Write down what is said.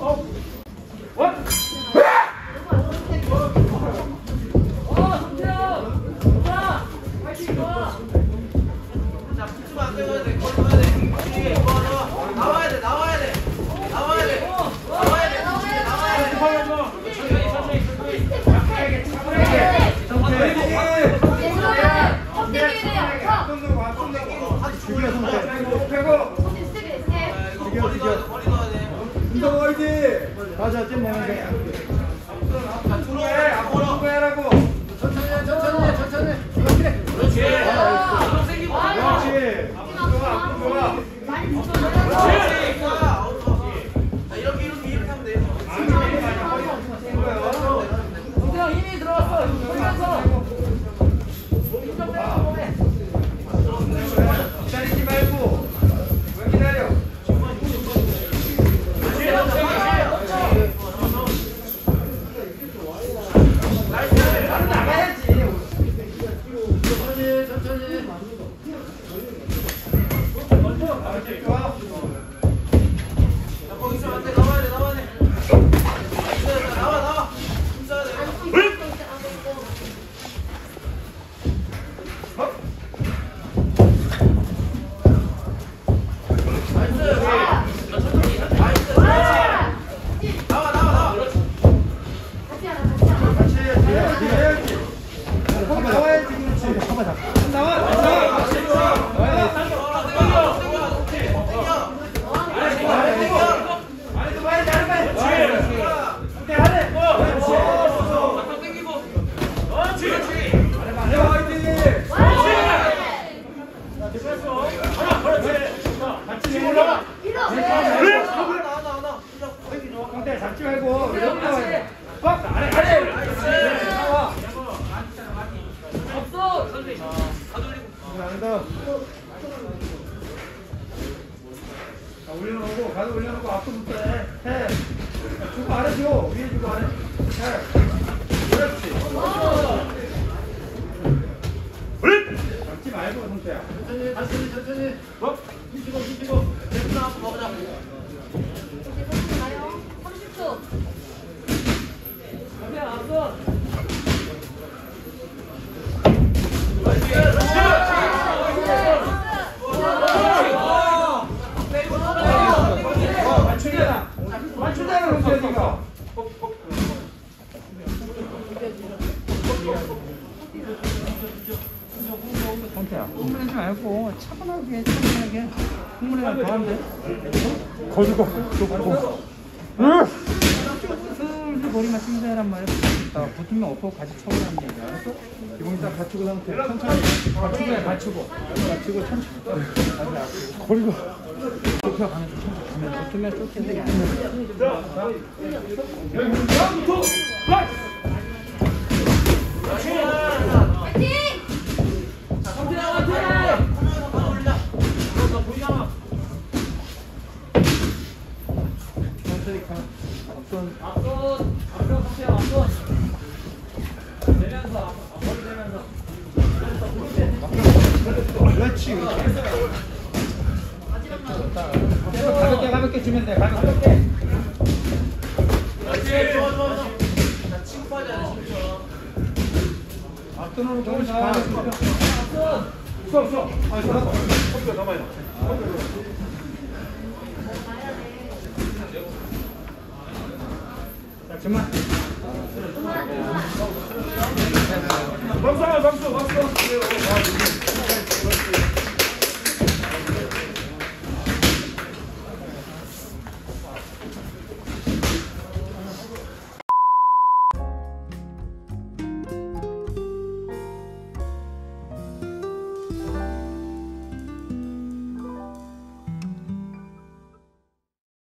맞아, 좀 내면 돼. 앞으로 해, 앞으로 해라고. 천천히. 이렇게. 그렇지. 그렇지. 앞으로 가. 그렇지. 이렇게 하면 돼. 동태형 힘이 들어왔어. 돌면서. 기다리지 말고. 왜 기다려? 잡지 말고 빡 아래 없어. 자, 올려놓고 가드 올려놓고 앞서부터 해 주고 아래 줘 위에 주고 아래 해 그렇지 잡지 말고 성태야 천천히 힘주고 됐나 한번 가보자 30초. 동태형 앞서. 맞추잖아 성태야 니가 성태야 흥분하지 말고 차분하게 흥분해가 더 하면 돼 거두고 좋고 슬슬 거리만 침대란 말이야 붙으면 엎어 같이 쳐보라는 얘기야 알았어? 기본이 딱 갖추고 상태 천천히 갖추고 천천히 거리고 좁혀가면서 천천히 가면 붙으면 쫓기는 게 아니야 그렇지 가볍게 주면 돼 가볍게 그렇지 좋아 나 친구 빠져야 돼 친구처럼 앞선으로 조금씩 가 없어 아니 컴퓨터 가만히 자 정말 박수